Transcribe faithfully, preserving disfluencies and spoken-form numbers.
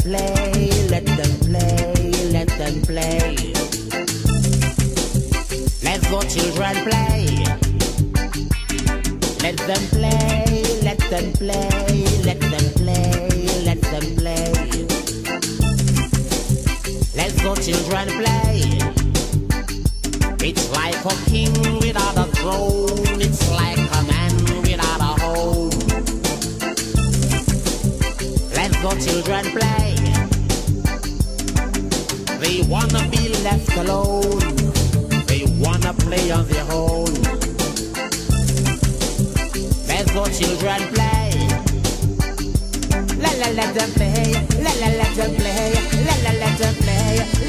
play, let them play, let them play. Let's go children play. Let them play, let them play, let them play, let them play. Let's go children play. It's like a king without a throne. It's like a man without a home. Let's go children play. They wanna be left alone. They wanna play on their own. Let's go children play. La la let them play. La la let them play. La la let them play.